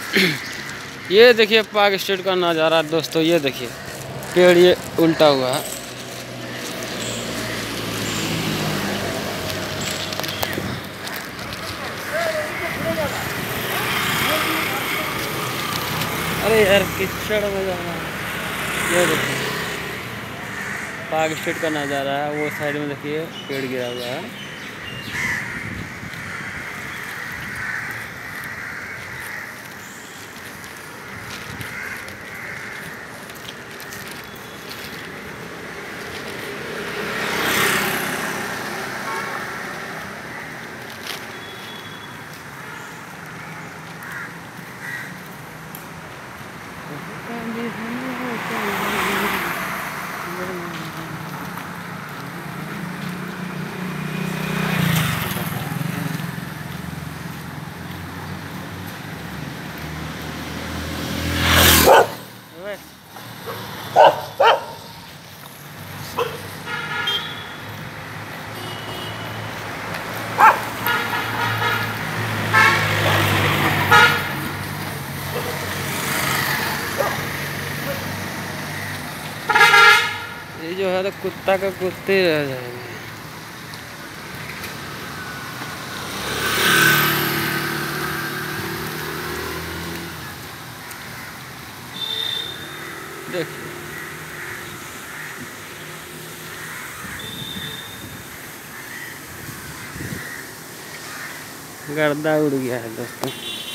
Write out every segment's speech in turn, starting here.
ये देखिए park street का नज़ारा दोस्तों। ये देखिए पेड़ ये उल्टा हुआ है। अरे यार कीचड़ में जाना है। ये देखिए पार्क स्ट्रीट का नज़ारा है। वो साइड में देखिए पेड़ गिरा हुआ है। ये जो है तो कुत्ता का कुत्ते रह जाएंगे। देखिए गर्दा उड़ गया है दोस्तों।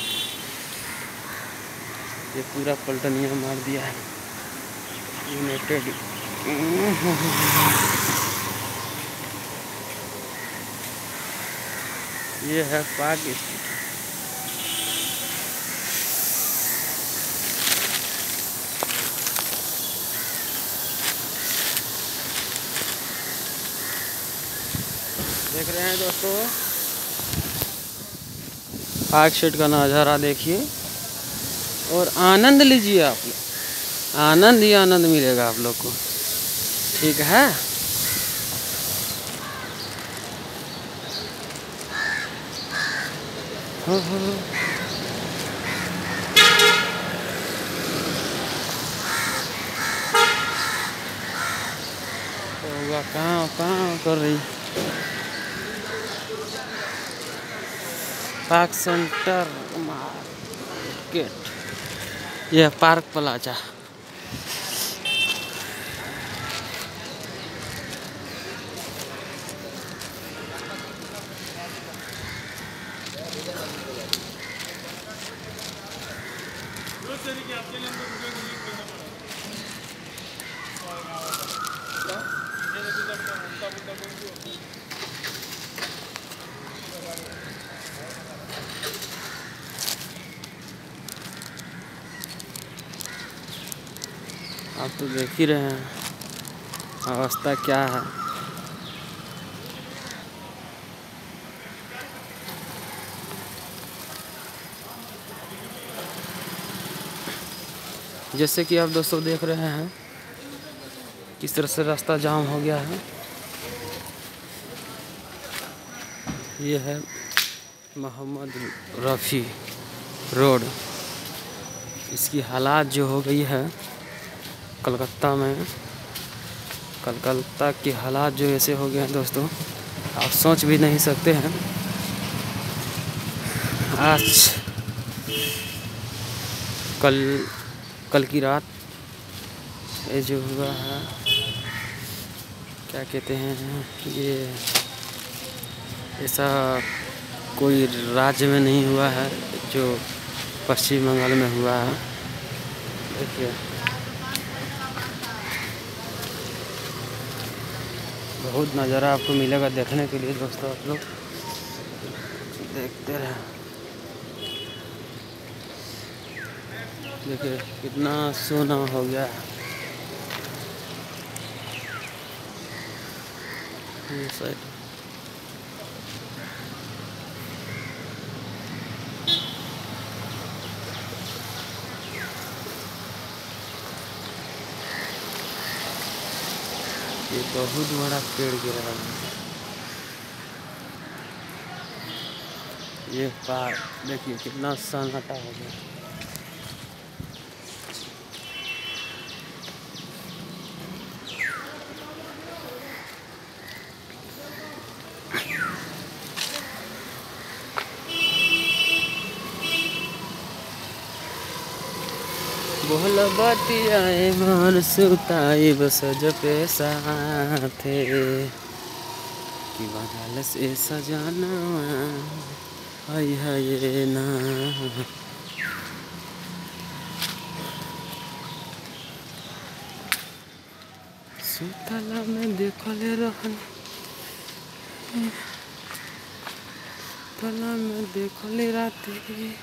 ये पूरा पलटनिया मार दिया है यूनाइटेड। ये है पार्क स्ट्रीट। देख रहे हैं दोस्तों पार्क स्ट्रीट का नज़ारा देखिए और आनंद लीजिए। आप लोग आनंद ही आनंद मिलेगा आप लोग को। ठीक है। होगा कहाँ कहाँ कर रही पार्क सेंटर मार्केट। यह पार्क प्लाजा। आप तो देख ही रहे हैं अवस्था क्या है। जैसे कि आप दोस्तों देख रहे हैं किस तरह से रास्ता जाम हो गया है। ये है मोहम्मद रफ़ी रोड। इसकी हालात जो हो गई है कलकत्ता के हालात जो ऐसे हो गए हैं दोस्तों, आप सोच भी नहीं सकते हैं। आज कल की रात ये जो हुआ है क्या कहते हैं, ये ऐसा कोई राज्य में नहीं हुआ है जो पश्चिम बंगाल में हुआ है। देखिए बहुत नज़ारा आपको मिलेगा देखने के लिए दोस्तों। आप लोग देखते रहें। देखिए कितना सोना हो गया है ये साइड। ये बहुत बड़ा पेड़ गिरा है। ये पार्क देखिए कितना सन्नाटा हो गया। बोल बतियाए मन सुताई बस जपे साथे कि बगल से सजाना हाय हाय ना सुतला में देखले रहन तला में देखले राती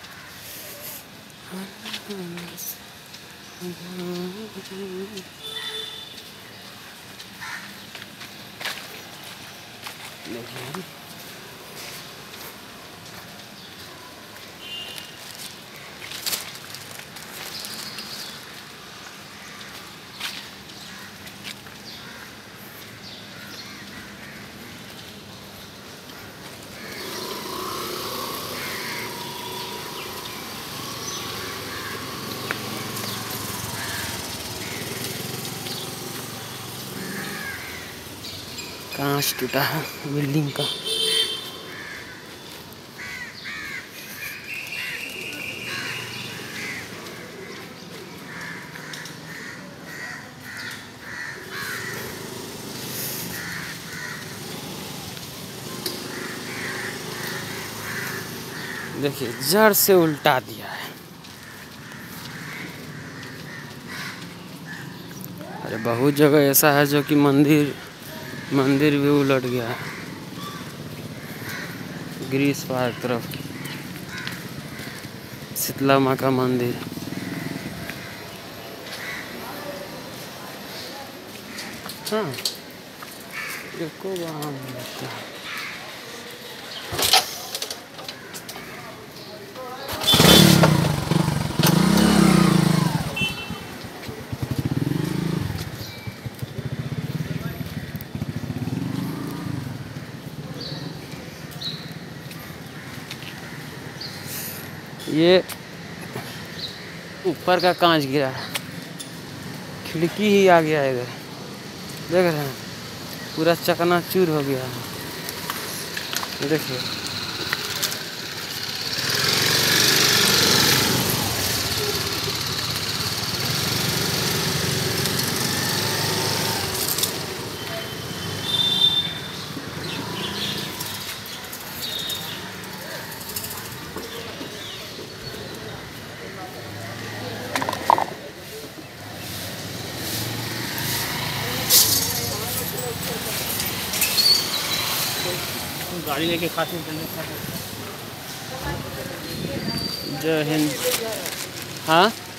कांच टूटा है बिल्डिंग का। देखिए जड़ से उल्टा दिया है। अरे बहुत जगह ऐसा है जो कि मंदिर भी उलट गया है। ग्रीस पार्क तरफ शीतला माँ का मंदिर। हाँ देखो वहाँ ये ऊपर का कांच गिरा है, खिड़की ही आ गया है इधर, देख रहे हैं पूरा चकनाचूर हो गया है। देखिए गाड़ी लेके खाते हैं। जय हिंद। हाँ